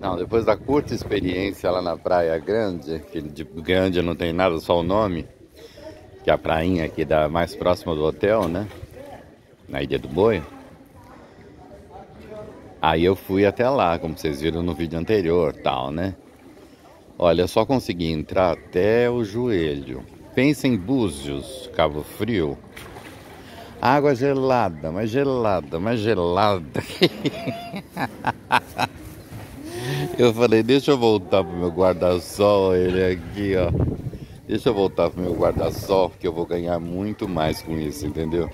Não, depois da curta experiência lá na Praia Grande, que de grande não tem nada, só o nome, que é a prainha aqui da mais próxima do hotel, né? Na Ilha do Boi. Aí eu fui até lá, como vocês viram no vídeo anterior, tal, né? Olha, eu só consegui entrar até o joelho. Pensa em Búzios, Cabo Frio. Água gelada, mais gelada, mais gelada. Eu falei, deixa eu voltar pro meu guarda-sol, ele aqui, ó. Deixa eu voltar pro meu guarda-sol, que eu vou ganhar muito mais com isso, entendeu?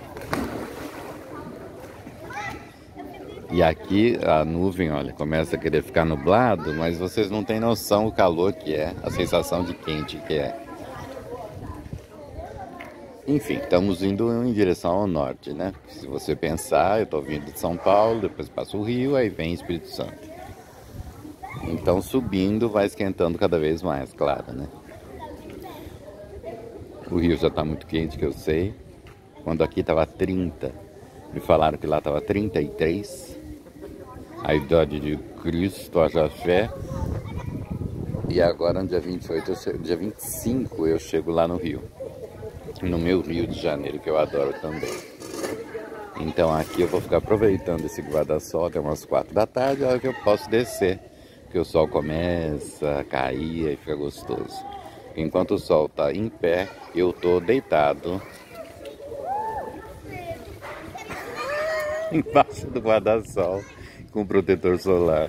E aqui a nuvem, olha, começa a querer ficar nublado, mas vocês não têm noção o calor que é, a sensação de quente que é. Enfim, estamos indo em direção ao norte, né? Se você pensar, eu tô vindo de São Paulo, depois passo o Rio, aí vem Espírito Santo. Então subindo vai esquentando cada vez mais, claro, né? O Rio já tá muito quente, que eu sei. Quando aqui tava 30, me falaram que lá tava 33. A idade de Cristo, haja fé. E agora no dia 28, dia 25 eu chego lá no Rio. No meu Rio de Janeiro, que eu adoro também. Então aqui eu vou ficar aproveitando esse guarda-sol até umas 4 da tarde, a hora que eu posso descer. Porque o sol começa a cair e fica gostoso. Enquanto o sol tá em pé, eu tô deitado embaixo do guarda-sol com protetor solar.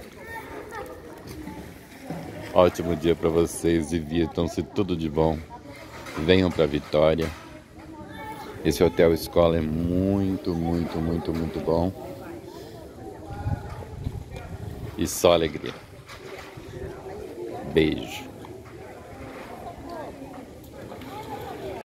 Ótimo dia para vocês, divirtam-se, tudo de bom. Venham para Vitória. Esse hotel escola é muito, muito, muito, muito bom. E só alegria. Beijo.